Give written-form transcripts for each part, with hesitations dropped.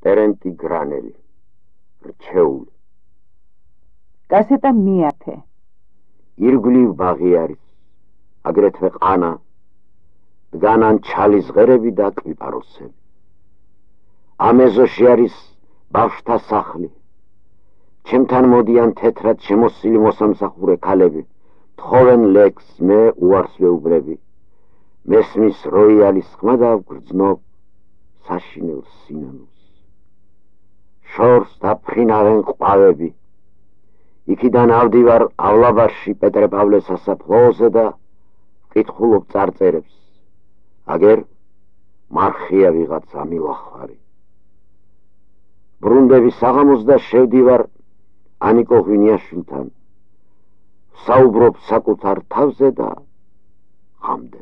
ტერენტი გრანელი, რჩეული. გასეტა მეათე. ირგვლივ ბაღი არის, აგრეთვე ყანა, დგანან ჩალის ღერები და კვიპაროსები. ამ ეზოში არის ბავშვთა სახლი. ჩემთან მოდიან თეთრად შემოსილი მოსამსახურე ქალები, თხოვენ ლექს, მე უარს ვეუბნები. მესმის როიალის ხმა და ვგრძნობ საშინელ სინანულს. შორს დაფრინავენ ყვავები. იქიდან ავდივარ ავლაბარში პეტრე პავლეს სასაფლაოზე და ვკითხულობ წარწერებს. აგერ მარხია ვიღაცა მილახვარი. ბრუნდების საღამოს და შევდივარ ანიკო ღვინიაშვილთან. საუბრობ საკუთარ თავზე და ღამდებ.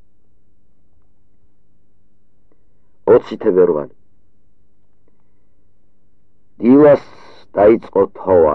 20 თებერვალი. დილას დაიწყო თოვა.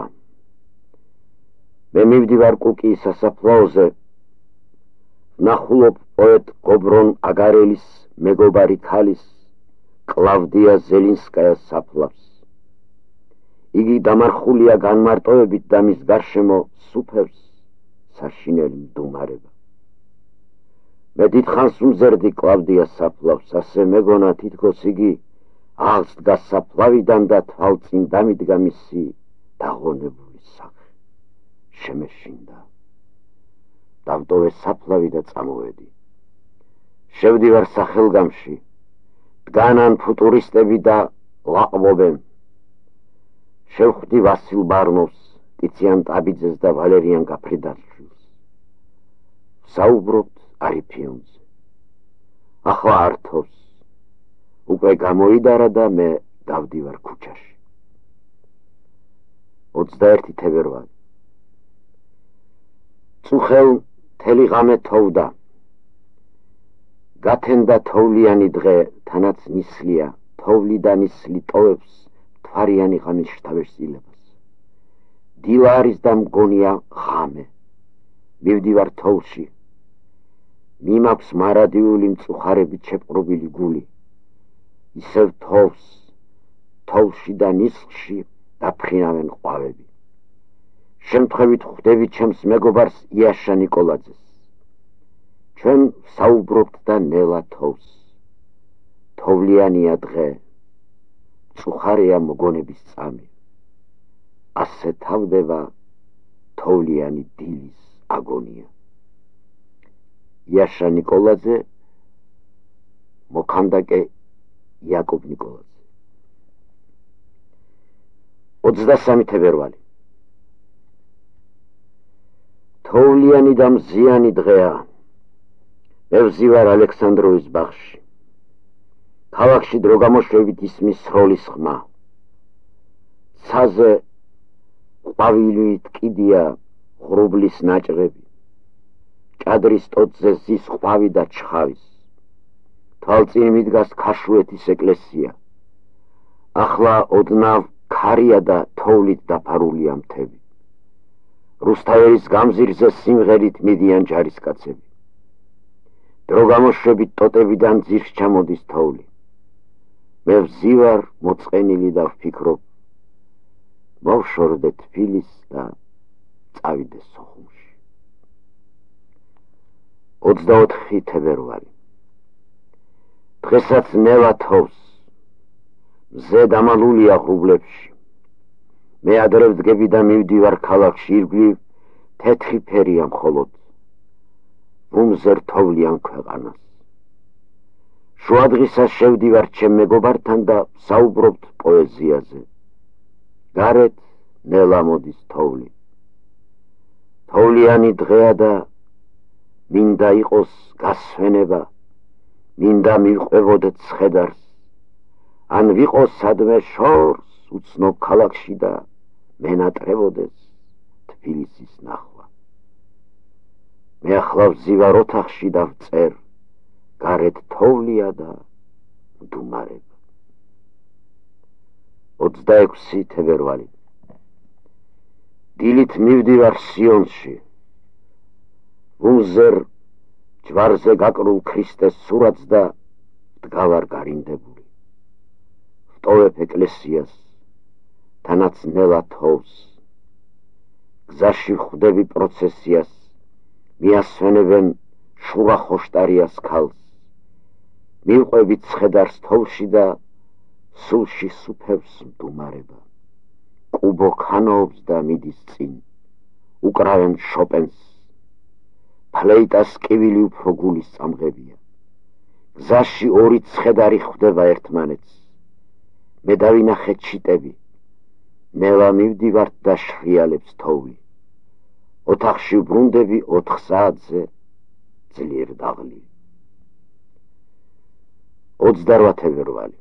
მე მივდივარ კუკიის სასაფლაოზე. ნახულობ პოეტ გობრონ აგარელის მეგობარი ქალის კლავდია ზელინსკაიას საფლავს. იგი დამარხულია განმარტოებით და მის გარშემო სუფევს საშინელი მდუმარება. მე დიდხანს უმზერდი კლავდიას საფლავს, ასე მეგონა თითქოს იგი აღს დგას საფლავიდან და თვალწინ დამიდგა მისი დაღონებული სახე. შემეშინდა. დავტოვე საფლავი და წამოვედი. შევდივარ სახელგამში. დგანან ფუტურისტები და ლაყბობენ. შევხვდი ვასილ ბარნოვს, ტიციან ტაბიძეს და ვალერიან გაფრიდაშვილს. საუბრობთ არიფიონზე. ახლა ართობს. უკვე გამოიდარა და მე დავდივარ ქუჩაში. 21 თებერვალი. წუხელ მთელი ღამე თოვდა. გათენდა თოვლიანი დღე, თანაც ნისლია, თოვლი და ნისლი ტოვებს მთვარიანი ღამის შთაბეჭდილებას. დილა არის და მგონია ღამე. მივდივარ თოვლში. მიმაქვს მარადიული მწუხარებით შეპყრობილი გული. ისევ თოვლში და ნისლში დაფრინავენ ყვავები. შემთხვევით ხვდები ჩემს მეგობარს იაშა ნიკოლაძეს. ჩვენ საუბრობთ და ნელა თოვს. თოვლიანია დღე, მწუხარეა მოგონების წამი. ასე თავდება თოვლიანი დილის აგონია. იაშა ნიკოლაძე, მოქანდაკე იაკობ ნიკოლაძე. 23 თებერვალი. თოვლიანი და მზიანი დღეა. მე ვზივარ ალექსანდროვის ბაღში. ქალაქში დრო გამოშვებით ისმის სროლის ხმა. ცაზე ყვავილით კიდია ღრუბლის ნაჭრები. ჭადრის ტოტზე ზის ყვავი და ჩხავის. თვალწინ მიდგას ქაშუეთის ეკლესია. ახლა ოდნავ ქარია და თოვლით დაფარულია მთები. რუსთაველის გამზირზე სიმღერით მიდიან ჯარისკაცები. დრო გამოშვებით ტოტებიდან ძირს ჩამოდის თოვლი. მე ვზივარ მოწყენილი და ვფიქრობ, მოვშორდე თბილის და წავიდე სოხუმში. 24 თებერვალი. დღესაც ნელა თოვს. მზე დამალულია ღრუბლებში. მე ადრე ვდგები და მივდივარ ქალაქში. ირგვლივ თეთრი ფერია მხოლოდ. უმზერ თოვლიან ქვეყანას. შუადღისას შევდივარ ჩემ მეგობართან და საუბრობთ პოეზიაზე. გარეთ ნელა მოდის თოვლი. თოვლიანი დღეა და მინდა იყოს გასვენება, მინდა მივყვებოდეთ ცხედარს, ან ვიყოს სადმე შორს უცნობ ქალაქში და მენატრებოდეს თბილისის ნახვა. მე ახლა ვზივარ ოთახში და ვწერ, გარეთ თოვლია და მდუმარება. 26 თებერვალი. დილით მივდივარ სიონში. უმზერ ჯვარზე გაკრულ ქრისტეს სურათს და დგავარ გარინდებული. ვტოვებ ეკლესიას, თანაც ნელა თოვს. გზაში ვხვდები პროცესიას, მიასვენებენ შურა ხოშტარიას ქალს. მივყვებით ცხედარს თოვში და სულში სუფევს მდუმარება. კუბო ქანობს და მიდის წინ, უკრავენ შოპენს. ფლეიტას კივილი უფრო გულის წამღებია. გზაში ორი ცხედარი ხვდება ერთმანეთს. მე დავინახეთ ჩიტები, ნელა მივდივართ და შრიალებს თოვლი. ოთახში ვბრუნდები 4 საათზე, ძლიერ დაღლი. 28 თებერვალი.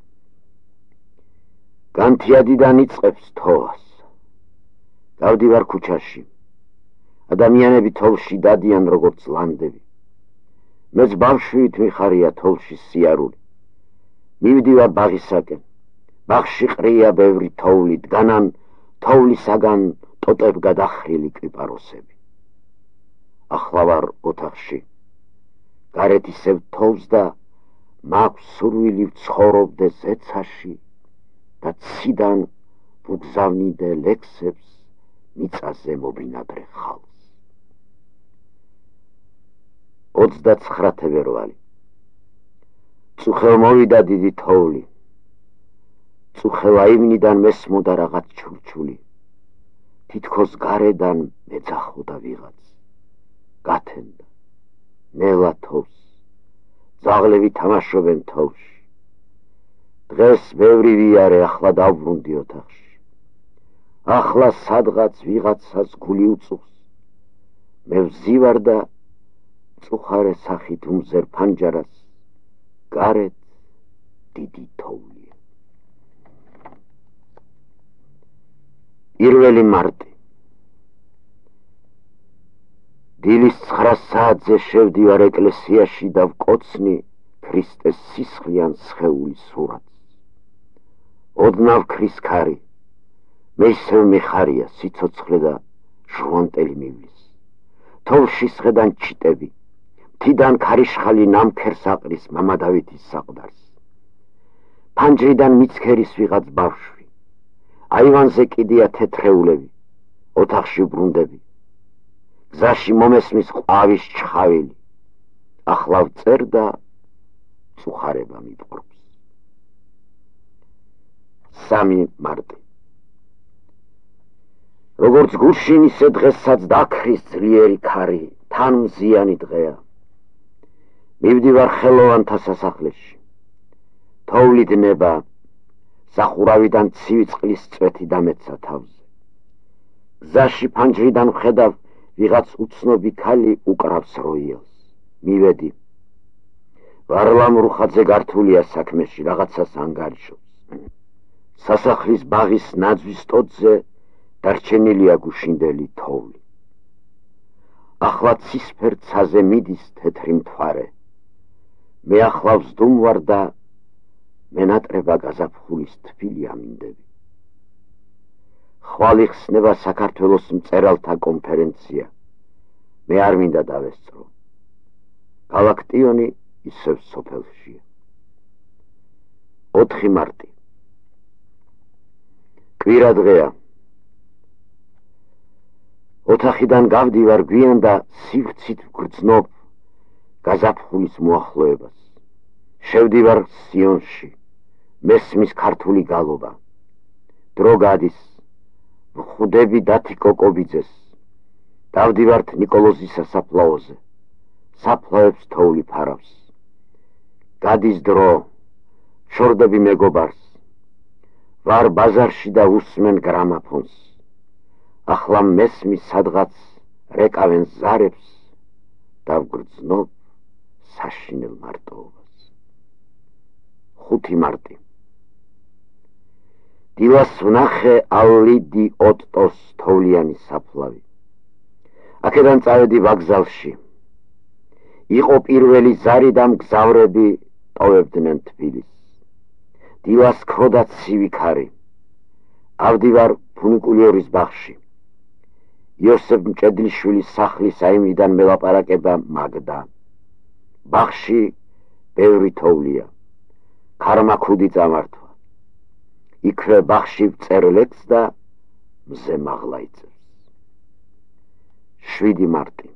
განთიადიდან იწყებს თოვას. დავდივარ ქუჩაში. ადამიანები თოვში დადიან როგორც ლანდები. მეც ბავშვით მიხარია თოვში სიარული. მივდივარ ბაღისაკენ. ბაღში ყრია ბევრი თოვლი, დგანან თოვლისაგან ტოტებ გადახრილი კიპაროსები. ახლა ვარ ოთახში. გარეთ ისევ თოვს და მაქვს სურვილი ვცხოვრობდე ზეცაში და ციდან ვუგზავნიდე ლექსებს მიწაზე მობინადრე ხალს. 29 თებერვალი. წუხელ მოვიდა დიდი თოვლი. წუხელ აივნიდან მესმოდა რაღაც ჩურჩული. თითქოს გარედან მეძახოდა ვიღაც. გათენდა. ნელა თოვს. ძაღლები თამაშობენ თოვში. დღეს ბევრი ვიარე, ახლა დავბრუნდი ოთახში. ახლა სადღაც ვიღაცას გული უწუხს. მე ვზივარ და წუხარე სახით უმზერ ფანჯარას. გარეთ დიდი თოვლია. 1 მარტი. დილის 9 საათზე შევდივარ ეკლესიაში და ვკოცნი ქრისტეს სისხლიან სხეულის სურათს. ოდნავ ქრის ქარი. მე ისევ მიხარია სიცოცხლე და ჟუანტელი მივლის. თოვში სხედან ჩიტები. მთიდან ქარიშხალი ნამქერს აყრის მამა დავითის საყდარს. ფანჯრიდან მიცქერის ვიღაც ბავშვი. აივანზე კიდია თეთრეულები. ოთახში ვბრუნდები. გზაში მომესმის ყვავის ჩხავილი. ახლა ვწერ და წუხარება მიპყრობს. 3 მარტი. როგორც გუშინ ისე დღესაც დაქრის ძლიერი ქარი, თან მზიანი დღეა. მივდივარ ხელოვანთა სასახლეში. თოვლი დნება, სახურავიდან ცივი წყლის წვეთი დამეცა თავზე. გზაში ფანჯრიდან ვხედავ ვიღაც უცნობი ქალი უკრავს როიელს. მივედი. ვარლამ რუხაძე გართულია საქმეში, რაღაცას ანგარიშობს. სასახლის ბაღის ნაძვის ტოტზე დარჩენილია გუშინდელი თოვლი. ახლა ცისფერ ცაზე მიდის თეთრი მთვარე. მე ახლა ვზდუმვარ და მენატრება გაზაფხულის თბილი ამინდები. ხვალ იხსნება საქართველოს მწერალთა კონფერენცია. მე არ მინდა დავესწრო. გალაქტიონი ისევ სოფელშია. 4 მარტი. კვირა დღეა. ოთახიდან გავდივარ გვიან და სივრცით ვგრძნობ გაზაფხულის მოახლოებას. შევდივარ სიონში. მესმის ქართული გალობა. დრო გადის. ვხვდები დათი კოკობიძეს. დავდივართ ნიკოლოზის სასაფლაოზე. საფლავებს თოვლი ფარავს. გადის დრო. შორდები მეგობარს. ვარ ბაზარში და უსმენ გრამაფონს. ახლა მესმის სადღაც რეკავენ ზარებს და ვგრძნობ საშინელ მარტოობას. 5 მარტი. დილას ვნახე ალლიდი ოტტოს თოვლიანი საფლავი. აქედან წავედი ვაგზალში. იყო პირველი ზარი და მგზავრები ტოვებდნენ თბილისს. დილას ქროდა ცივი ქარი. ავდივარ ფუნიკულიორის ბაღში. იოსებ მჭედლიშვილის სახლის აივნიდან მელაპარაკება მაგდა. ბაღში ბევრი თოვლია. ქარმა ქუდი წამართვა. იქვე ბაღში წერლეთს და მზე მაღლა იწევს. 7 მარტი.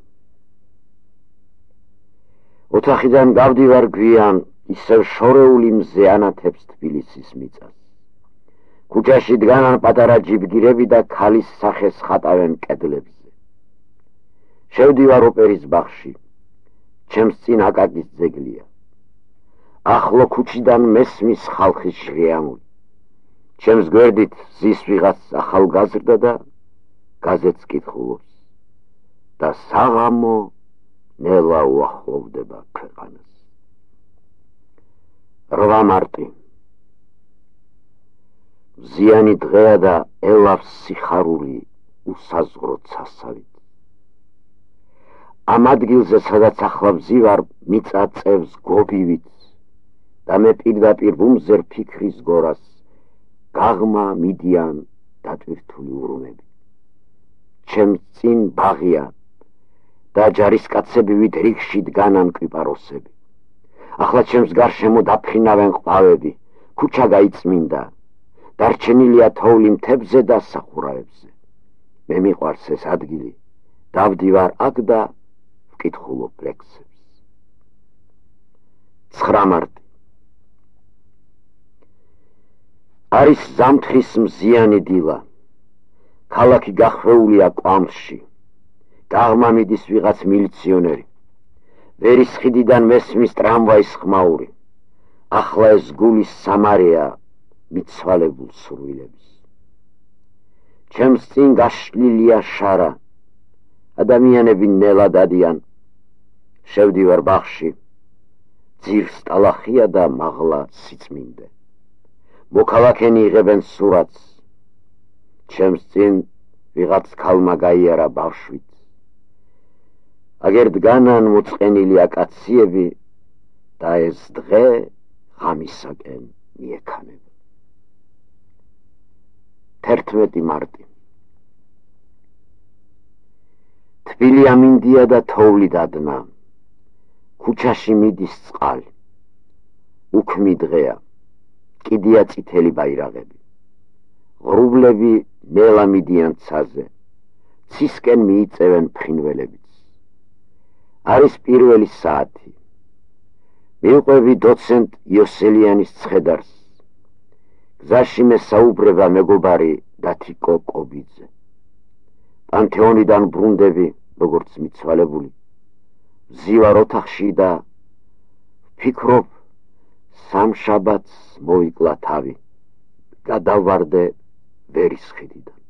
ოთახიდან გავდივარ გვიან, ისევ შორეული მზე ანათებს თბილისის მიწას. ქუჩაში დგანან პატარა ჯიბგირები და ქალის სახეს ხატავენ კედლებზე. შევდივარ ოპერის ბაღში, ჩემს წინ აკაკის ძეგლია. ახლო ქუჩიდან მესმის ხალხის შრიამული. ჩემს გვერდით ზის ვიღაც ახალგაზრდა და გაზეთს კითხულობს და საღამო ნელა უახლოვდება ქვეყანას. 8 მარტი. მზიანი დღეა და ელავს სიხარული უსაზღრო ცასავით. ამ ადგილზე, სადაც ახლა ვზივარ, მიწა წევს გობივით და მე პირდაპირ ვუმზერ ფიქრის გორას, გაღმა მიდიან დატვირთული ურმები. ჩემს წინ ბაღია და ჯარისკაცები ვით რიგში დგანან კვიპაროსები. ახლა ჩემს გარშემო დაფრინავენ ყვავები, ქუჩა გაიწმინდა, დარჩენილია თოვლი მთებზე და სახურავებზე. მე მიყვარს ეს ადგილი, დავდივარ აქ და ვკითხულობ ლექსებს. 9 მარტი. არის ზამთრის მზიანი დილა. ქალაქი გახვეულია კვამსში. გაღმა მიდის ვიღაც მილიციონერი. ვერის ხიდიდან მესმის ტრამვაის ხმაური. ახლა ეს გულის სამარეა მიცვალებულ სურვილებს. ჩემს წინ გაშლილია შარა. ადამიანები ნელა დადიან. შევდივარ ბაღში. ძირს ტალახია და მაღლა სიწმინდე. მოქალაქენი იღებენ სურათს. ჩემს წინ ვიღაც ქალმა გაიარა ბავშვით. აგერ დგანან მოწყენილი აკაციები და ეს დღე ღამისაკენ მიექანება. 11 მარტი. თბილი ამინდია და თოვლი დადნა. ქუჩაში მიდის წყალი. უქმი დღეა. კიდია წითელი ბაირაღები. ღრუბლები ნელა მიდიან ცაზე. ცისკენ მიიწევენ ფრინველებიც. არის პირველი საათი. მივყვები დოცენტ იოსელიანის ცხედარს. გზაში მე საუბრება მეგობარი დათიკო კობიძე. პანთეონიდან ბრუნდები, როგორც მიცვალებული. ვზივარ ოთახში და ვფიქრობ, სამშაბათს მოიკლა თავი. გადავარდე ვერის ხიდიდან.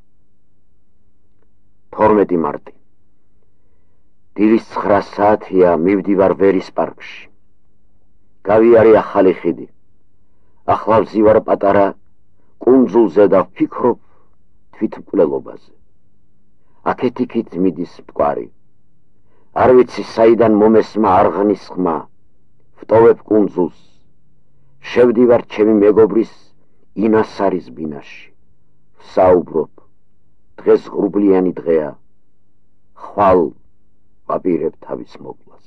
12 მარტი. დილის 9 საათია, მივდივარ ვერის პარკში. გავიარე ახალი ხიდი. ახლა ვზივარ პატარა კუნძულზე და ვფიქრობ თვითმკვლელობაზე. აქეთ-იქით მიდის მტკვარი. არ ვიცი საიდან მომესმა არღნის ხმა. ვტოვებ კუნძულს. შევდივარ ჩემი მეგობრის ინასარის ბინაში. ვსაუბრობ. დღეს ღრუბლიანი დღეა. ხვალ ვაპირებ თავის მოკვლას.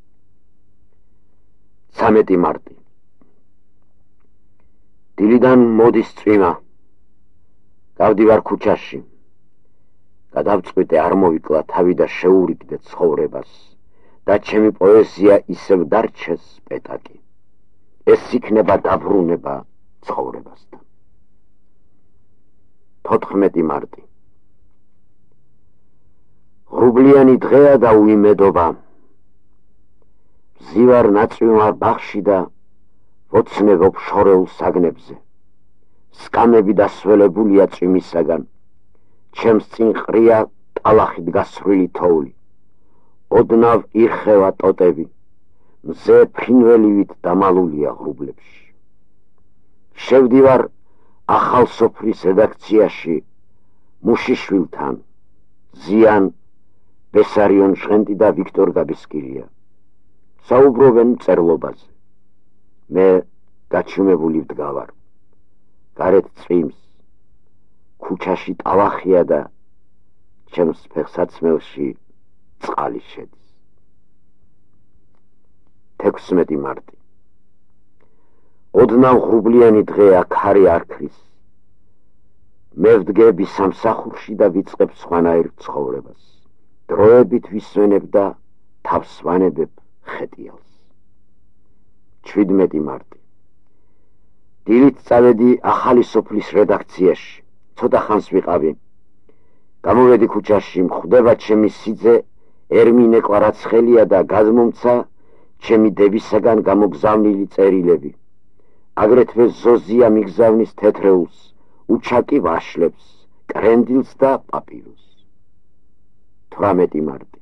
13 მარტი. დილიდან მოდის წვიმა. გავდივარ ქუჩაში. გადავწყვიტე არ მოვიკლა თავი და შეურიგდე ცხოვრებას და ჩემი პოეზია ისევ დარჩეს პეტაკი. ეს იქნება დაბრუნება ცხოვრებასთან. 14 მარტი. ღრუბლიანი დღეა და უიმედობა. ვზივარ ნაწვიმარ ბაღში და ვოცნებობ შორეულ საგნებზე. სკამები დასველებულია წვიმისაგან. ჩემს წინ ყრია ტალახით გასრული თოვლი. ოდნავ ირხევა ტოტები. მზე ფრინველივით დამალულია ღრუბლებში. შევდივარ ახალ სოფრის რედაქციაში მუშიშვილთან. ზიან ბესარიონ ჟღენტი და ვიქტორ გაბესკირია. საუბრობენ მწერლობაზე. მე გაჩუმებული ვდგავარ. გარეთ წვიმს. ქუჩაში ტალახია და ჩემს ფეხსაცმელში წყალი შედის. 16 მარტი. ოდნავ ღრუბლიანი დღეა, ქარი არ ქრის. მე ვდგები სამსახურში და ვიწყებ სხვანაირ ცხოვრებას. დროებით ვისვენებ და თავს ვანებებ ხეტიალს. 17 მარტი. დილით წავედი ახალი სოფლის რედაქციაში. ცოტა ხანს ვიყავი. გამოვედი ქუჩაში, მხვდება ჩემი სიძე ერმინე კვარაცხელია და გადმომცა ჩემი დებისაგან გამოგზავნილი წერილები. აგრეთვე ზოზია მიგზავნის თეთრეულს, უჩაკი ვაშლებს, კრენდილს და პაპირუსს. 18 მარტი.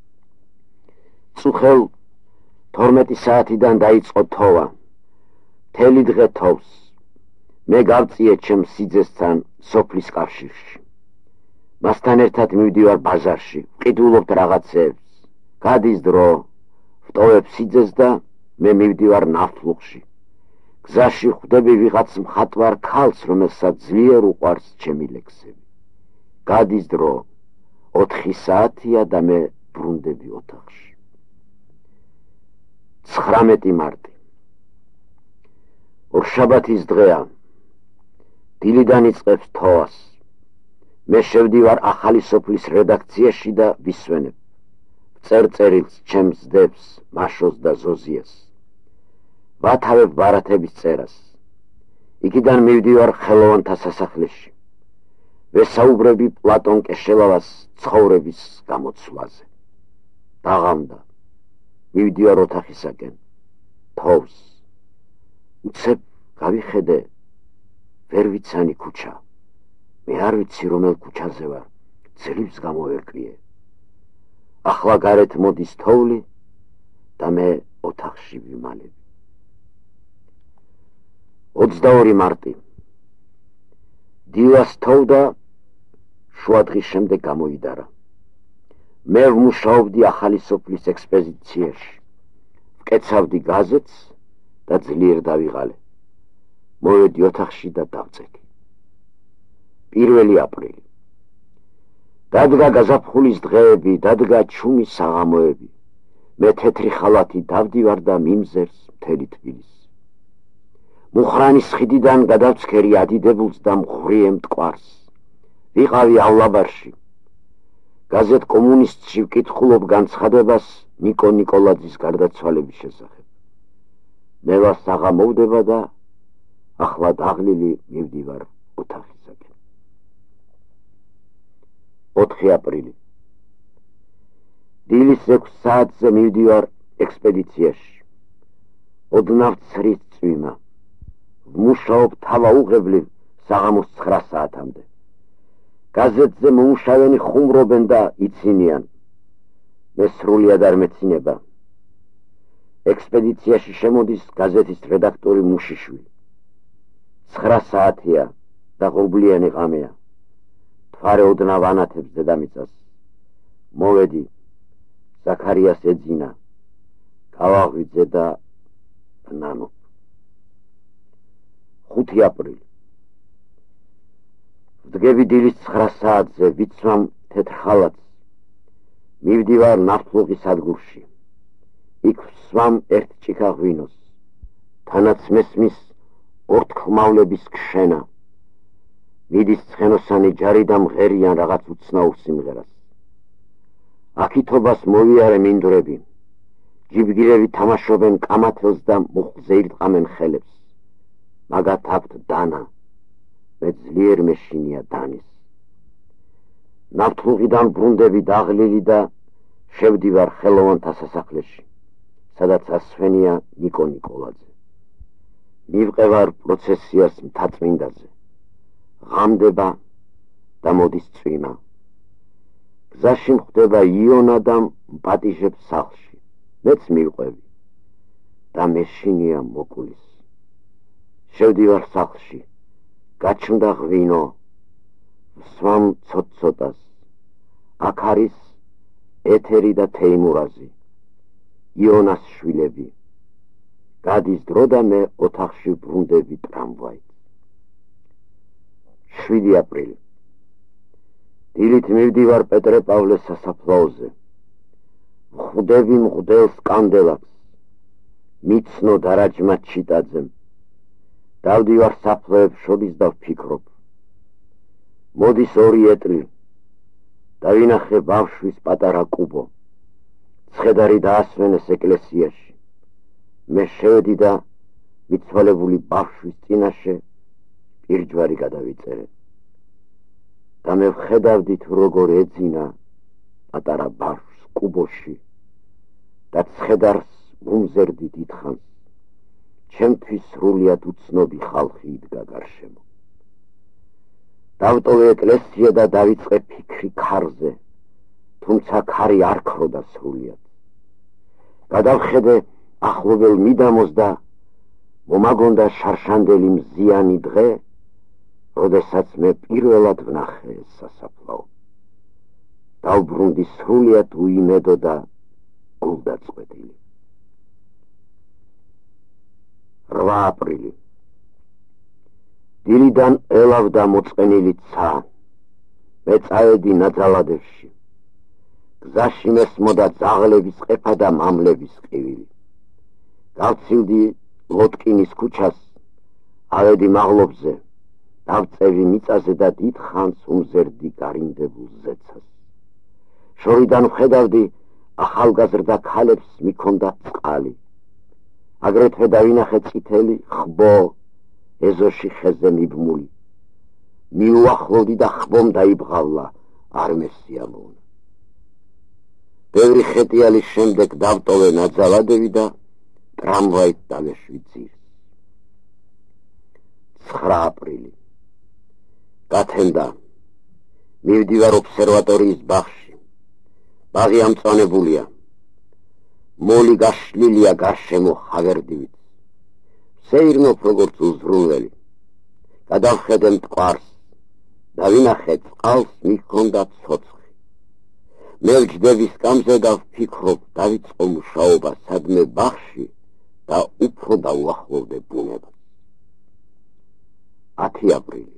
წუხელ 12 საათიდან დაიწყო თოვა. მთელი დღე თოვს. მე გავწიე ჩემ სიძესთან სოფლის კავშირში. მასთან ერთად მივდივარ ბაზარში, ვყიდულობთ რაღაცეებს. გადის დრო, ვტოვებ სიძეს და მე მივდივარ ნავთლუღში. გზაში ხვდები ვიღაც მხატვარ ქალს, რომელსაც ძლიერ უყვარს ჩემი ლექსები. გადის დრო, 4 საათია და მე ბრუნდები ოთახში. 19 მარტი. ორშაბათის დღეა. დილიდან იწყებს თოვას. მე შევდივარ ახალი სოფლის რედაქციაში და ვისვენებ. ვწერ წერილს ჩემს დებს, მაშოს და ზოზიას. ვათავებ ბარათების წერას. იქიდან მივდივარ ხელოვანთა სასახლეში. ვესაუბრები პლატონ კეშელავას ცხოვრების გამოცვლაზე. დაღამდა. მივდივარ ოთახისაკენ. თოვს. უცებ გავიხედე, ვერ ვიცანი ქუჩა. მე არ ვიცი რომელ ქუჩაზე ვარ, ძლივს გამოვერკვიე. ახლა გარეთ მოდის თოვლი და მე ოთახში ვიმალები. 22 მარტი. დილას თოვდა, შუა დღის შემდეგ გამოიდარა. მე ვმუშაობდი ახალი სოფლის ექსპედიციაში. ვკეცავდი გაზეთს და ძლიერ დავიღალე. მოვედი ოთახში და დავწექი. 1 აპრილი. დადგა გაზაფხულის დღეები, დადგა ჩუმი საღამოები. მე თეთრი ხალათი დავდივარ და მიმზერს მთელი თბილისი. მუხრანის ხიდიდან გადავცქერი ადიდებულს და მღვრიე მტკვარს. ვიყავიავლაბარში. გაზეთ კომუნისტში ვკითხულობ განცხადებას ნიკო ნიკოლაძის გარდაცვალების შესახებ. ნელა საღამოვდება და ახლა დაღლილი მივდივარ ოთახისაკენ. 4 აპრილი. დილის 6 საათზე მივდივარ ექსპედიციაში. ოდნავ ცრის წვიმა. ვმუშაობ თავაუღებლივ საღამოს 9 საათამდე. გაზეთზე მომუშავენი ხუმრობენ და იცინიან. მე სრულიად არ მეცინება. ექსპედიციაში შემოდის გაზეთის რედაქტორი მუშიშვილი. 9 საათია და ღრუბლიანი ღამეა. თვარე ოდნავ ანათებს დედამიწას. მოვედი, ზაქარიას ეძინა. გავაღვიძე და ნანო. 5 აპრილი. ვდგები დილის 9 საათზე, ვიცვამ თეთრ ხალათს. მივდივარ ნავთლუღის სადგურში. იქ ვსვამ ერთ ჭიქა ღვინოს. თანაც მესმის ორთქლმავლების ქშენა. მიდის ცხენოსანი ჯარი და მღერიან რაღაც უცნაურ სიმღერას. აქითობას მოვიარე მინდვრები. ჯიბგირები თამაშობენ კამათელს და მუხზე ირტყამენ ხელებს. მაგათ აქვთ დანა. მე ძლიერ მეშინია დანის. ნავთლუღიდან ბრუნდები დაღლილი და შევდივარ ხელოვანთა სასახლეში, სადაც ასვენია ნიკო ნიკოლაძე. მივყევარ პროცესიას მთაწმინდაზე. ღამდება და მოდის წვიმა. გზაში მხვდება იონა და მპატიჟებს სახლში. მეც მივყვევი და მეშინია მოკვლის. შევდივარ სახლში. გაჩნდა ღვინო. ვსვამ ცოტ-ცოტას. აქ არის ეთერი და თეიმურაზი. იონას შვილები. გადის დრო და მე ოთახში ბრუნდები ტრამვაით. 7 აპრილი. დილით მივდივარ პეტრე-პავლეს სასაფლაოზე. ვხვდები მღვდელს კანდელაკს. მიცნო დარაჯმა ჩიტაძემ. დავდივარ საფლოებს შორის და ვფიქრობ. მოდის ორი ეტლი და ვინახე ბავშვის პატარა კუბო. ცხედარი დაასვენეს ეკლესიაში. მე შევედი და მიცვალებული ბავშვის წინაშე პირჯვარი გადავიწერე. და მე ვხედავდი თუ როგორ ეძინა პატარა ბავშვს კუბოში და ცხედარს ვუმზერდი დიდხანს. ჩემთვის სრულიად უცნობი ხალხი იდგა გარშემო. დავტოვე ეკლესია და დავიწყე ფიქრი ქარზე, თუმცა ქარი არ ქროდა სრულიად. გადავხედე ახლობელ მიდამოს და მომაგონდა შარშანდელი მზიანი დღე, როდესაც მე პირველად ვნახე ეს სასაფლაო. დავბრუნდი სრულიად უიმედო და გულდაწყვეტილი. 8 აპრილი. დილიდან ელავდა მოწყენილი ცა. მე წავედი ნაძალადევში. გზაში მესმოდა ძაღლების ყეფა და მამლების ყივილი. გავცილდი ლოტკინის ქუჩას, ავედი მაღლობზე, დავწევი მიწაზე და დიდხანს უმზერდი გარინდებულ ზეცას. შორიდან ვხედავდი ახალგაზრდა ქალებს მიქონდათ წყალი. აგრეთვე დავინახე წითელი ხბო ეზოში ხეზე მიბმული. მიუახლოვდი და ხბომ დაიბღავლა, არ მესიამოვნა. ბევრი ხეტიალის შემდეგ დავტოვე ნაძალადევი და ტრამვაით დავეშვი ძირს. 9 აპრილი. გათენდა. მივდივარ ობსერვატორიის ბაღში. ბაღი ამწვანებულია. მოლი გაშლილია გარშემო ხავერდივით. ვსეირნობ როგორც უზრუნველი. გადავხედე მტკვარს და ვინახე წყალს მიქონდა ცოცხი. მე ვჯდები სკამზე და ვფიქრობ დავიწყო მუშაობა სადმე ბაღში და უფრო დავუახლოვდე ბუნებას. 10 აპრილი.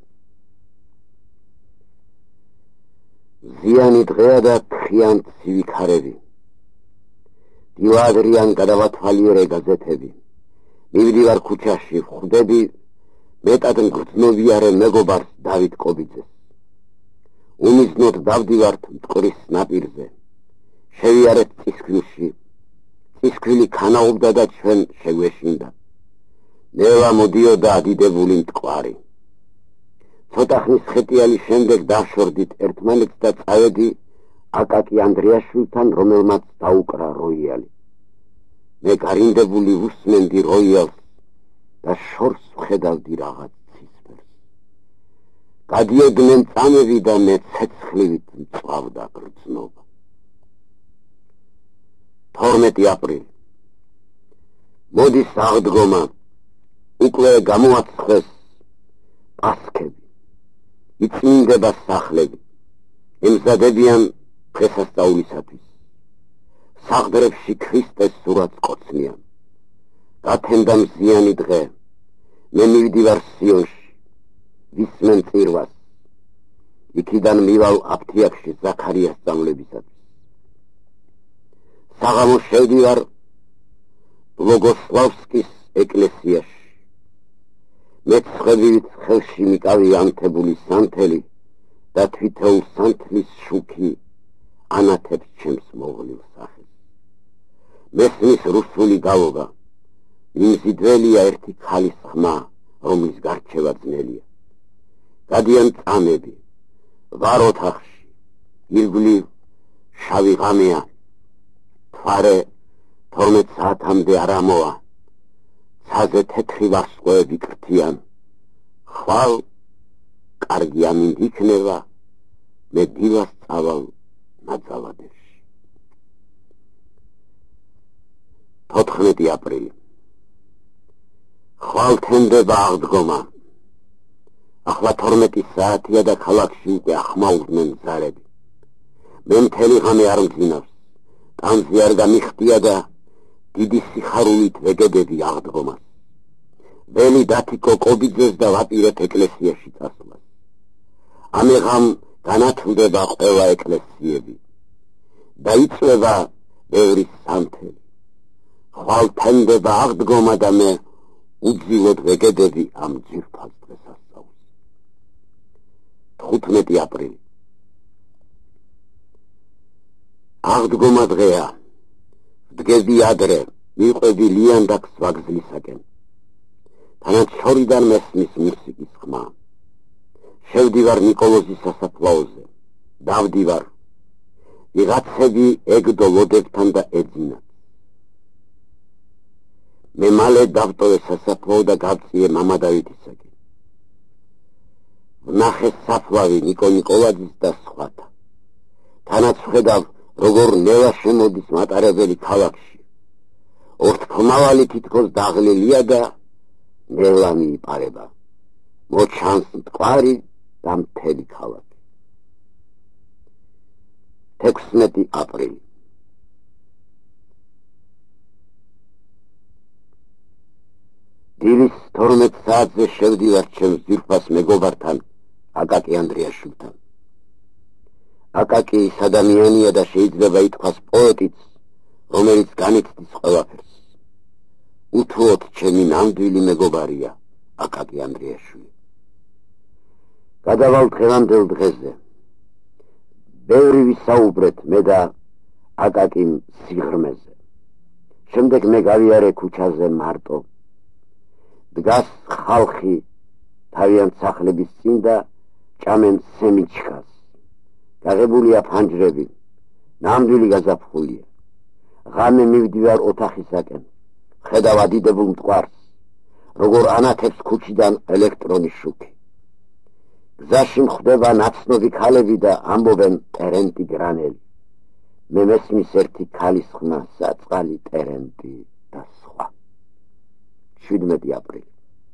ზიანი დღეა და თხიან ცივი ქარები. დილადრიან გადავათვალიერე გაზეთები. მივდივარ ქუჩაში, ვხვდები მეტად მგრძნობიარე მეგობარს დავით კობიძეს. უმიზნოდ დავდივართ მტკვრის ნაპირზე. შევიარეთ წისქვილში. წისქვილი ქანაობდა და ჩვენ შეგვეშინდა. ნელა მოდიოდა ადიდებული მტკვარი. ცოტა ხნის ხეტიალის შემდეგ დავშორდით ერთმანეთს და წავედი აკაკი ანდრიაშვილთან, რომელმაც დაუკრა როიალი. მე გარინდებული უსმენდი როიალს და შორს ვხედავდი რაღაც ცისფერს. გადიოდნენ წამები და მე ცეცხლივით მწვავდა გრძნობა. 12 აპრილი. მოდის აღდგომა. უკვე გამოაცხეს პასქები. იწმინდება სახლები. ემზადებიან დღესასწაულისათვის. საღდრებში ქრისტეს სურათს ყოცნიან. გათენდა მზიანი დღე. მე მივდივარ სიონში. ვისმენ წირვას. იქიდან მივალ აფთიაქში ზაქარიას სწავლებისათვის. საღამოს შევდივარ ბლოგოსლავსკის ეკლესიაში. მეცხებივით ხელში მიკავი ანთებული სანთელი და თვითეულ სანთლის შუქი ანათებს ჩემს მოღლილ სახეს. მესმის რუსული გალობა. იმზიდველია ერთი ქალის ხმა, რომლის გარჩევა ძნელია. გადიან წამები. ვარ ოთახში. ირგვლივ შავი ღამეა. თვარე 12 საათამდე არ ამოვა. ცაზე თეთრი ვარსკვლავები კრთიან. ხვალ კარგი ამინდ იქნება. მე დილას წავალ ნაძალადევში. 14 აპრილი. ხვალ თენდება აღდგომა. ახლა 12 საათია და ქალაქში უკვე ახმაურდნენ ზარები. მე მთელი ღამე არ მძინავს. ტანზე არ გამიხდია და დიდი სიხარულით ვეგებები აღდგომას. ველი დათიკო კობიძეს და ვაპირეთ ეკლესიაში წასვლას. ამეღამ განათლდება ყველა ეკლესიები. დაიწვება ბევრი სანთელი. ხვალ თენდება აღდგომა და მე უძილოდ ვეგებები ამ ძირფას დღესასწაულს. 15 აპრილი. აღდგომა დღეა. ვდგები ადრე, მიყვები ლიანდაკს ვაგზლისაკენ. თანაც შორიდან მესმის მუსიკის ხმა. შევდივარ ნიკოლოზის სასაფლაოზე. დავდივარ. ვიღაცები ეგდოლოდებთან და ეძინათ. მე მალე დავტოვე სასაფლაო და გავწიე მამა დავითისაკენ. ვნახე საფლავი ნიკო ნიკოლაძის და სხვათა. თანაც ვხედავ, როგორ ნელა შემოდის მატარებელი ქალაქში. ორთქმავალი თითქოს დაღლილია და ნელა მიიპარება. მოჩანს მტკვარი და მთელი ქალაქი. 16 აპრილი. დილის 12 საათზე შევდივარ ჩემს ძვირფას მეგობართან, აკაკი ანდრიაშვილთან. აკაკი ის ადამიანია და შეიძლება ითქვას პოეტიც, რომელიც განიცდის ყველაფერს. უთუოდ ჩემი ნამდვილი მეგობარია აკაკი ანდრიაშვილი. გადავალ დღევანდელ დღეზე. ბევრი ვისაუბრეთ მე და აკაკიმ სიღრმეზე. შემდეგ მე გავიარე ქუჩაზე მარტო. დგას ხალხი თავიანთ სახლების წინ და ჭამენ სემიჩკას. გაღებულია ფანჯრები, ნამდვილი გაზაფხულია. ღამე მივდივარ ოთახისაკენ, ხედავ ადიდებულ მტკვარს, როგორ ანათებს ქუჩიდან ელექტრონის შუქი. გზაში მხვდება ნაცნობი ქალები და ამბობენ ტერენტი გრანელი. მე მესმის ერთი ქალის ხმა, საწყალი ტერენტი და სხვა. 17 აპრილი.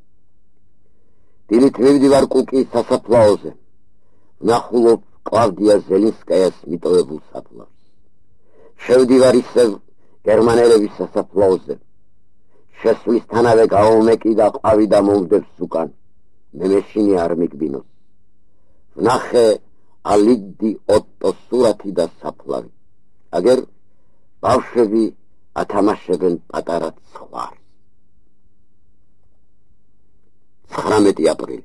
დილით მივდივარ კუკის სასაფლაოზე. ვნახულობ კლავდია ზელინსკაიას მიტოვებულ საფლავს. შევდივარ ისევ გერმანელების სასაფლაოზე. შესვლისთანავე გავომეკი და ყვავი და მომდებს უკან. მე მეშინი არ მიგბინოს. ვნახე ალიგდი ოტო სურათი და საფლავი. აგერ ბავშვები ათამაშებენ პატარა ცხვარს. 19 აპრილი.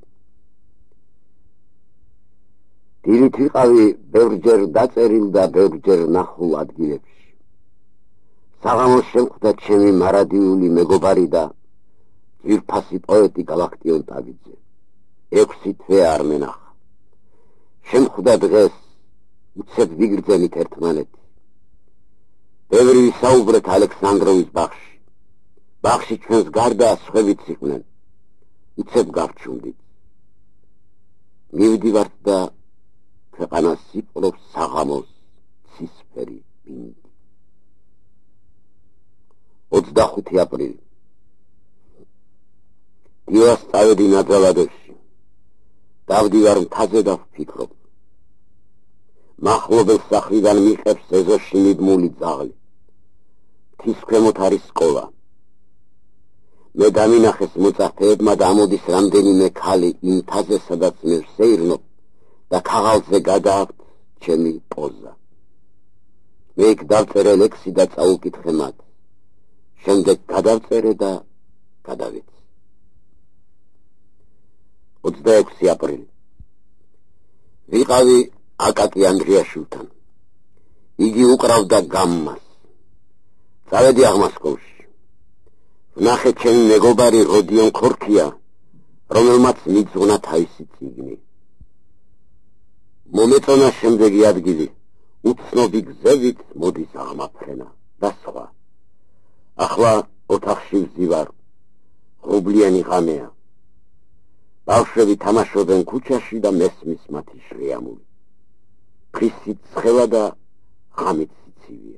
დილით ვიყავი ბევრჯერ დაწერილ და ბევრჯერ ნახულ ადგილებში. საღამოს შემხვდა ჩემი მარადიული მეგობარი და ძვირფასი პოეტი გალაქტიონ ტაბიძე. 6 თვე არ მენახა. შემხვდა დღეს, უცებ ვიგრძელით ერთმანეთი. ბევრი ვისაუბრეთ ალექსანდროვის ბაღში. ბაღში ჩვენს გარდა სხვებიც იყვნენ. უცებ გავჩუმდით. მივდივართ და ქვეყანას სიყვარობს საღამოს ცისფერი ბინდი. 25 აპრილი. დილას წავედი ნაძალადებში. დავდივარ მთაზე და ვფიქრობ. მახლობელ სახლიდან მიყევს ეზოში მიბმული ძაღლი. მთის ქვემოთ არის სკოლა. მე დამინახეს მოწაფეებმა და ამოდის რამდენიმე ქალი იმ მთაზე, სადაც მე ვსეირნობ და ქაღალდზე გადააქვთ ჩემი პოზა. მე იქ დავწერე ლექსი და წაუკითხე მათ. შემდეგ გადავწერე და გადავეცი. 26 აპრილი. ვიყავი აკაკი ანდრიაშვილთან. იგი უკრავდა გამმას. წავედი აღმასკოვში. ვნახე ჩემი მეგობარი როდიონ ქორქია, რომელმაც მიძღვნა თავისი წიგნი. მომეწონა შემდეგი ადგილი, უცნობი გზებით მოდის აღმაფრენა და სხვა. ახლა ოთახში ვზივარ, ღრუბლიანი ღამეა. ბავშვები თამაშობენ ქუჩაში და მესმის მათი შრიამული. ხისით ცხელა და ღამით სიცივია.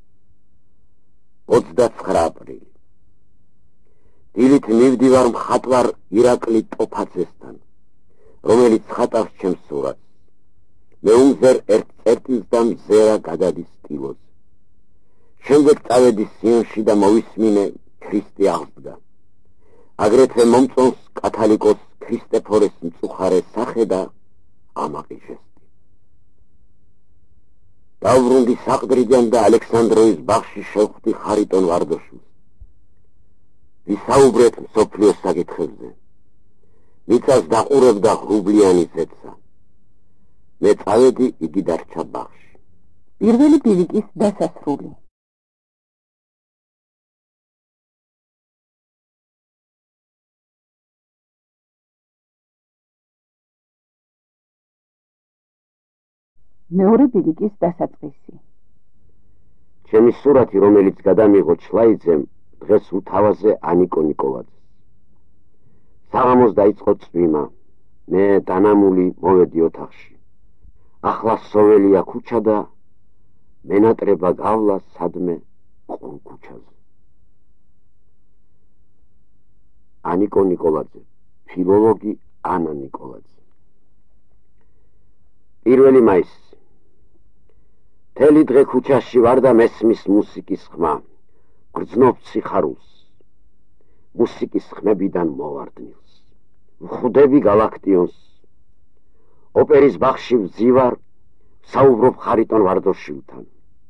29 აპრილი. დილით მივდივარ მხატვარ ირაკლი ტოფაძესთან, რომელიც ხატავს ჩემს სურათს. მე უმზერ ერთ წერტილს და მზერა გადადის ტილოზე. შემდეგ წავედი სიონში და მოვისმინე ქრისტე აღსდგა. აგრეთვე მომწონს კათალიკოს ქრისტეფორეს მწუხარე სახე და ამაყი ჟესტი. დავბრუნდი საყდრიდან და ალექსანდროვის ბაღში შევხვდი ხარიტონ ვარდოშვილს. ვისაუბრეთ მსოფლიოს საკითხებზე. მიწას დაყურებდა ღრუბლიანი ზეცა. მე წავედი, იგი დარჩა ბაღში. პირველი ბილიკის დასასრული. მეორე ბილიკის დასაწყისი. ჩემი სურათი, რომელიც გადამიღო ჩლაიძემ, დღეს უთავაზე ანიკო ნიკოლაძეს. საღამოს დაიწყო წვიმა. მე დანამული მოვედი ოთახში. ახლა სოველია ქუჩა და მენატრება გავლა სადმე ყრუ ქუჩაზე. ანიკო ნიკოლაძე, ფილოლოგი ანა ნიკოლაძე. 1 მაისი. მთელი დღე ქუჩაში ვარ და მესმის მუსიკის ხმა. გრძნობ სიხარულს. მუსიკის ხმებიდან მოვარდნილს. ვხვდები გალაქტიონს. ოპერის ბაღში ვზივარ, საუბრობ ხარიტონ ვარდოშილთან.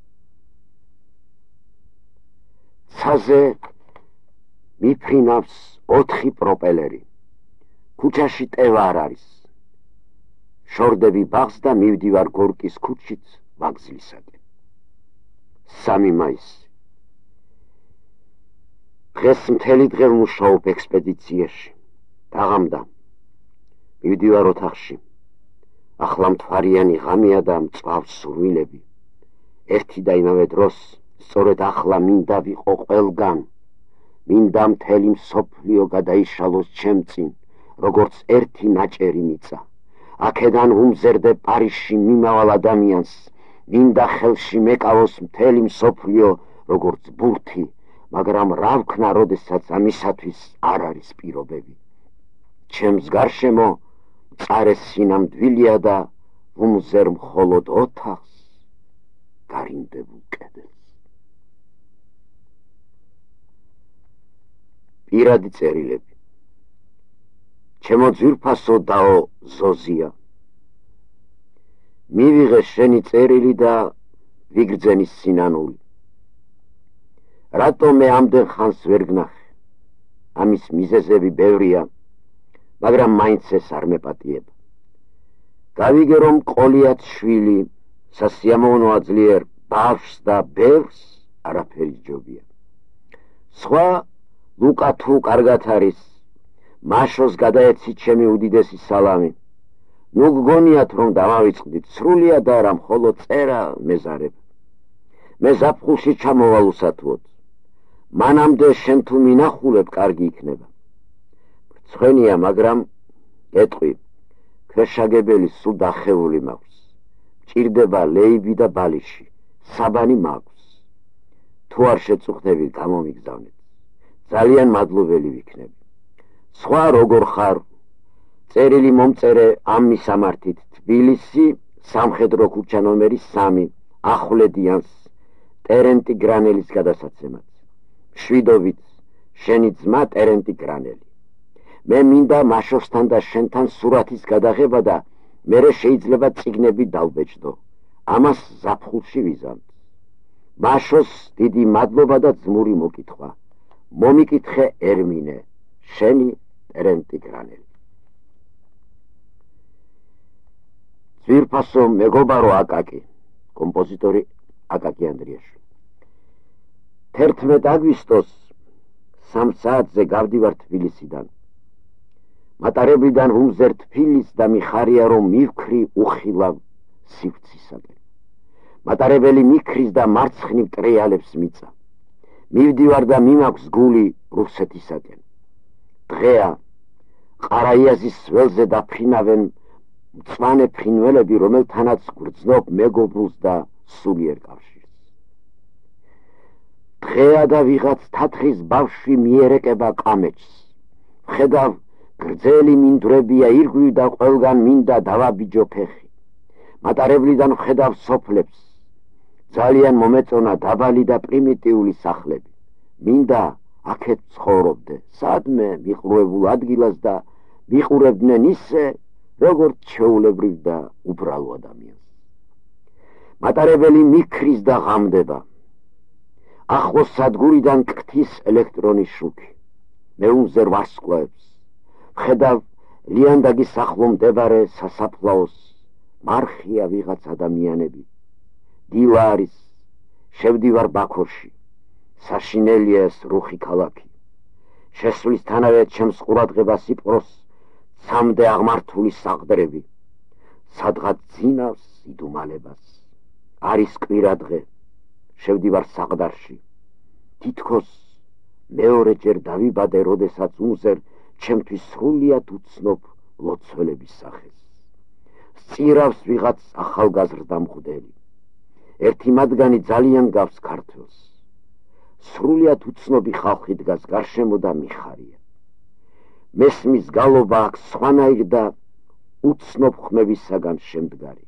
ცაზე მიფრინავს 4 პროპელერი. ქუჩაში ტევა არ არის. შორდები ბაღს და მივდივარ გორკის ქუჩით ვაგზლისაკენ. 3 მაისი. დღეს მთელი დღე ვმუშაობ ექსპედიციაში. დაღამდა. მივდივარ ოთახში. ახლა მთვარიანი ღამეა და მწვავს სურვილები. ერთი და იმავე დროს, სწორედ ახლა მინდა ვიყო ყველგან. მინდა მთელი მსოფლიო გადაიშალოს ჩემ წინ, როგორც ერთი ნაჭერი მიწა. აქედან ვუმზერდე პარიზში მიმავალ ადამიანს. მინდა ხელში მეკავოს მთელი მსოფლიო, როგორც ბურთი, მაგრამ რა ვქნა, როდესაც ამისათვის არ არის პირობები. ჩემს გარშემო მწარე სინამდვილია და ვუმზერ მხოლოდ ოთახს, გარინდებულ კედელს. პირადი წერილები. ჩემო ძვირფასო დაო ზოზია, მივიღე შენი წერილი და ვიგრძენის სინანული. რატო მე ამდენ ხანს ვერ გნახე? ამის მიზეზები ბევრია, მაგრამ მაინც ეს არ მეპატიება. გავიგე, რომ ყოლიათ შვილი, სასიამოვნოა ძლიერ ბავშვს და ბევრს არაფერი ჯობია. სხვა ლუკა თუ კარგად არის, მაშოს გადაეცი ჩემი უდიდესი სალამი. ნუ გგონიათ, რომ დამავიწყდით, სრულიად არა, მხოლოდ წერა მეზარებ. მე ზაფხულში ჩამოვალ უსათუოდ. მანამდე შენ თუ მინახულებ, კარგი იქნება. ცხენია, მაგრამ ეტყვი, ქვეშაგებელი სულ დახეული მაქვს. მჭირდება ლეიბი და ბალიში, საბანი მაქვს. თუ არ შეწუხდები, გამომიგზავნეთ. ძალიან მადლობელი ვიქნები. სხვა როგორ ხარ? წერილი მომწერე ამ მისამართით, თბილისი, სამხედრო ქუჩა ნომერი 3, ახვლედიანს, ტერენტი გრანელის გადასაცემად. შვიდობით, შენი ძმა ტერენტი გრანელი. მე მინდა მაშოსთან და შენთან სურათის გადაღება და მერე შეიძლება წიგნები დავბეჭდო. ამას ზაფხულში ვიზამთ. მაშოს დიდი მადლობა და ძმური მოკითხვა. მომიკითხე ერმინე, შენი ტერენტი გრანელი. ძვირფასო მეგობარო აკაკი, კომპოზიტორი აკაკი ანდრიაშვილი. 11 აგვისტოს 3 საათზე გავდივარ თბილისიდან. მატარებლიდან ვუმზერ თბილისს და მიხარია, რომ მივქრი უხილავ სივრცისაკენ. მატარებელი მიქრის და მარცხნივ ტრიალებს მიწა. მივდივარ და მიმაქვს გული რუსეთისაკენ. დღეა, ყარაიაზის ველზე დაფრინავენ მწვანე ფრინველები, რომელთანაც გვრძნობ მეგობრულს და სულიერ კავშირს. დღეა და ვიღაც თათხის ბავშვი მიერეკება ყამეჩს. ხედავ, გრძელი მინდვრებია ირგვი და ყველგან მინდა დავაბიჯო ფეხი. მატარებლიდან ხედავ სოფლებს. ძალიან მომეწონა დაბალი და პრიმიტიული სახლები. მინდა აქეთ ცხოვრობდე, სადმე მიყრუებულ ადგილას და მიყურებდნენ ისე, როგორც ჩვეულებრივ და უბრალო ადამიანს. მატარებელი მიქრის და ღამდება. ახლოს სადგურიდან კვეთის ელექტრონის შუქი. მე უმზერ ვარსკვლავებს. ხედავ ლიანდაგის ახლო მდებარე სასაფლაოს, მარხია ვიღაც ადამიანები, დილა არის, შევდივარ ბაქოში, საშინელია ეს რუხი ქალაქი, შესვლისთანავე ჩემს ყურადღებას იპყროს ცამდე აღმართული საყდრები, სადღაც ძინავს იდუმალებას. არის კვირადღე, შევდივარ საყდარში, თითქოს მეორეჯერ დავიბადე, როდესაც უმზერ ჩემთვის სრულიად უცნობ ლოცველების სახეს. სწირავს ვიღაც ახალგაზრდა მღვდელი. ერთი მათგანი ძალიან გავს ქართველს. სრულიად უცნობი ხალხი დგას გარშემო და მიხარია. მესმის გალობა აქ სხვანაირ და უცნობ ხმებისაგან შემდგარი.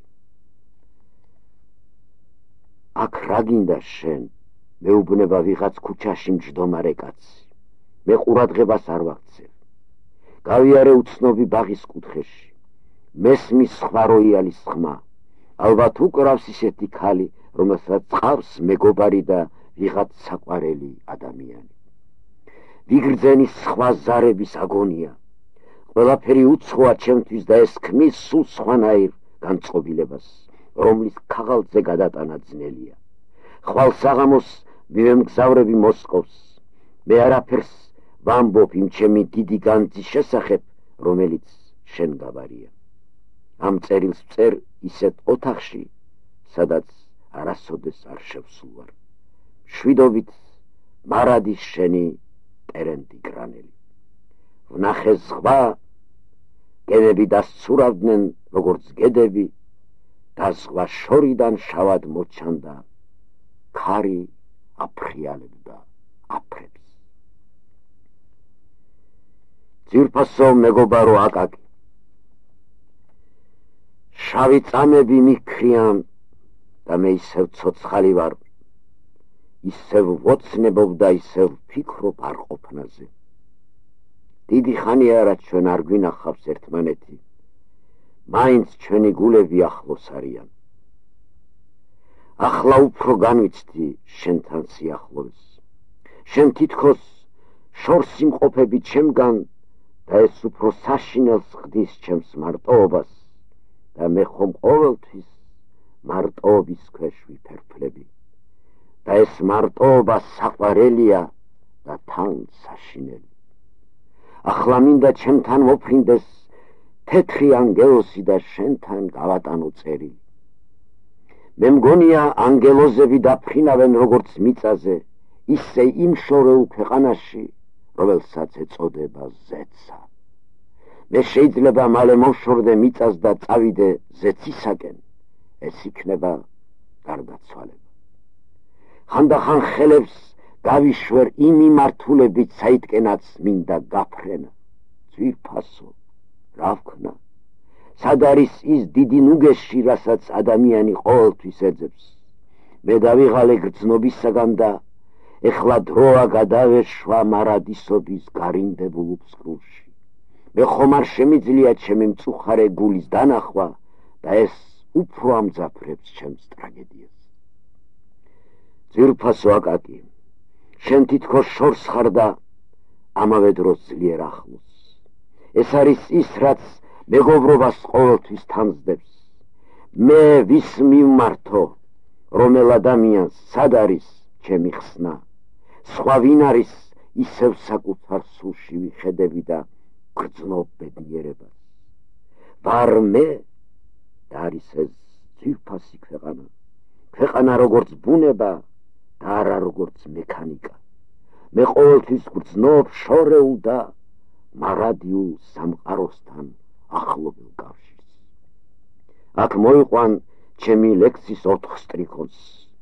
აქ რა გინდა შენ? მეუბნება ვიღაც ქუჩაში მჯდომარე კაცი. მე ყურადღებას არ ვაქცევ. გავიარე უცნობი ბაღის კუთხეში. მესმის სხვა როიალის ხმა. ალბათ უკრავს ისეთი ქალი, რომელსაც ყავს მეგობარი და ვიღაც საყვარელი ადამიანი. ვიგრძენის სხვა ზარების აგონია. ყველაფერი უცხოა ჩემთვის და ეს ქმნის სულ სხვანაირ განწყობილებას, რომლის ქაღალდზე გადატანა ძნელია. ხვალ საღამოს მივემგზავრები მოსკოვს. მე არაფერს ვამბობ იმ ჩემი დიდი განძის შესახებ, რომელიც შენ გავარია. ამ წერილს ვწერ ისეთ ოთახში, სადაც არასოდეს არ შევსულვარ. მშვიდობით მარადის შენი ტერენტი კრანელი. ვნახე ზღვა, გემები დასცურავდნენ როგორც გედები და ზღვა შორიდან შავად მოჩანდა, ქარი აფრიალებდა აფრებს. ძვირფასო მეგობარო აკაკი, შავი წამები მიქრიან და მე ისევ ცოცხალი ვარ, ისევ ვოცნებობ და ისევ ვფიქრობ არ ყოფნაზე. დიდი ხანია რაც ჩვენ არ გვინახავს ერთმანეთი, მაინც ჩვენი გულები ახლოს არიან. ახლა უფრო განვიცდი შენთან სიახლოვეს. შენ თითქოს შორს იმყოფები ჩემგან და ეს უფრო საშინელს ხდის ჩემს მარტოობას და მე ხომ ყოველთვის მარტოობის ქვეშ ვიფერფლები და ეს მარტოობა საყვარელია და თან საშინელი. ახლა მინდა ჩემთან მოფრინდეს თეთრი ანგელოზი და შენთან გავატანო წერილი. მე მგონია ანგელოზები დაფრინავენ როგორც მიწაზე, ისე იმ შორეულ ქვეყანაში, რომელსაც ეწოდება ზეცა. მე შეიძლება მალე მოვშორდე მიწას და წავიდე ზეცისაკენ, ეს იქნება გარდაცვალება. ხანდახან ხელებს გავიშვერ იმ მიმართულებით, საიდკენაც მინდა გაფრენა. ძვირფასო, რა ვქნა? სად არის ის დიდი ნუგეში, რასაც ადამიანი ყოველთვის ეძებს? მე დავიღალე გრძნობისაგან და ეხლა დროა გადავეშვა მარადისობის გარინდებულ უფსკრულში. მე ხომ არ შემიძლია ჩემი მწუხარე გულის დანახვა და ეს უფრო ამძაფრებს ჩემს ტრაგედიას. ძვირფასო აკაკი, შენ თითქოს შორს ხარ და ამავე დროს ძლიერ ახლოს. ეს არის ის, რაც მეგობრობას ყოველთვის თანძდებს. მე ვის მივმართო, რომელ ადამიანს, სად არის ჩემი ხსნა? სხვა ვინ არის, ისევ საკუთარ სულში ვიხედები და გრძნობ ბედნიერებას. ვარ მე და არის ეს ძვირფასი ქვეყანა. ქვეყანა როგორც ბუნება და არა როგორც მექანიკა. მე ყოველთვის გრძნობ შორეულ და მარადიულ სამყაროსთან ახლობელ კავშირს. აქ მოიყვან ჩემი ლექსის 4 სტრიქონს.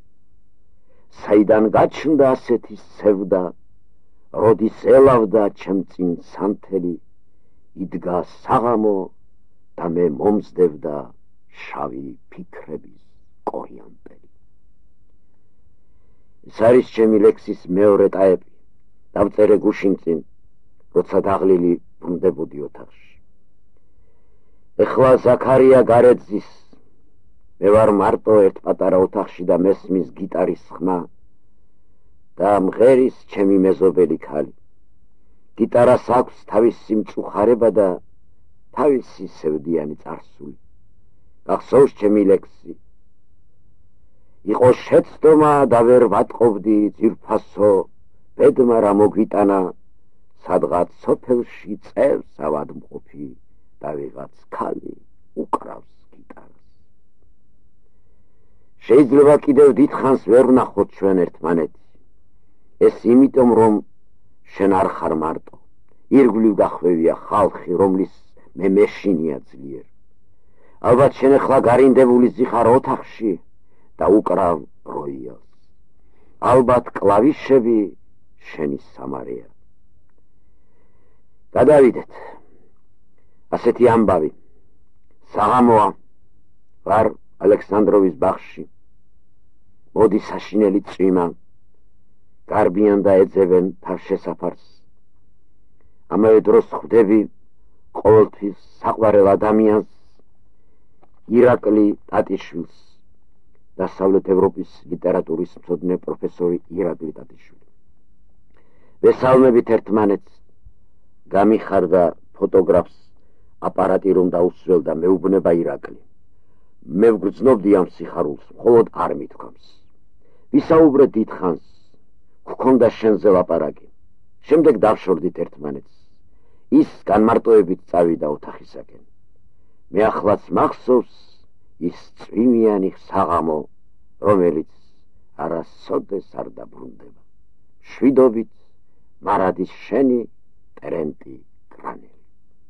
საიდან გაჩნდა ასეთი სევდა, როდის ელავდა ჩემ წინ სანთელი, იდგა საღამო და მე მომზდებდა შავი ფიქრების კორიანტელი. ეს არის ჩემი ლექსის მეორე ტაეპი. დავწერე გუშინ წინ, როცა დაღლილი ბრუნდებოდი ოთახში. ეხლა ზაქარია გარეძის. მე ვარ მარტო ერთ პატარა ოთახში და მესმის გიტარის ხმა და მღერის ჩემი მეზობელი ქალი. გიტარას აქვს თავისი მწუხარება და თავისი სევდიანი წარსული. გახსოვს ჩემი ლექსი. იყო შეცდომა და ვერ ვატყობდი ძირფასო, ბედმა რა მოგვიტანა, სადღაც სოფელში წევს ავადმყოფი და ვიღაც ქალი უკრავს გიტარას. შეიძლება კიდევ დიდხანს ვერ ვნახოთ ჩვენ ერთმანეთი. ეს იმიტომ, რომ შენ არ ხარ მარტო. ირგვლივ გახვევია ხალხი, რომლის მე მეშინია ძლიერ. ალბათ შენ ახლა გარინდებული ზიხარ ოთახში და უკრავ როიალს. ალბათ კლავიშები შენი სამარეა. გადავიდეთ. ასეთი ამბავი. საღამოა. ვარ ალექსანდროვის ბაღში. მოდი საშინელი წვიმა. გარბიან და ეძებენ თავშესაფარს. ამავე დროს ხვდები ყოველთვის საყვარელ ადამიანს, ირაკლი ტატიშვილს, დასავლეთ ევროპის ლიტერატურის მცოდნე პროფესორი ირაკლი ტატიშვილი. ვესალმებით ერთმანეთს. გამიხარდა ფოტოგრაფს აპარატი რომ დაუსველდა, მეუბნება ირაკლი. მე ვგრძნობდი ამ სიხარულს, მხოლოდ არ მithქვამს. ვისაუბრეთ დიდხანს, გქონდა შენზე ლაპარაკი. შემდეგ დავშორდით ერთმანეთს. ის განმარტოებით წავიდა ოთახისაკენ. მე ახლაც მახსოვს ის წვიმიანი საღამო, რომელიც არასოდეს არ დაბრუნდება. შვიდობით მარადის შენი ტერენტი კრანელი.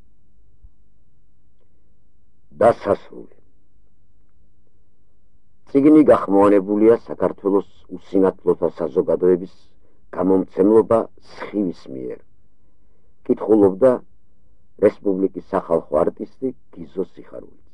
დასასრული. წიგნი გახმოვანებულია საქართველოს უსინათლოთა საზოგადოების გამომცემლობა სხივის მიერ. კითხულობდა რესპუბლიკის სახალხო არტისტი გიზო სიხარულიძე.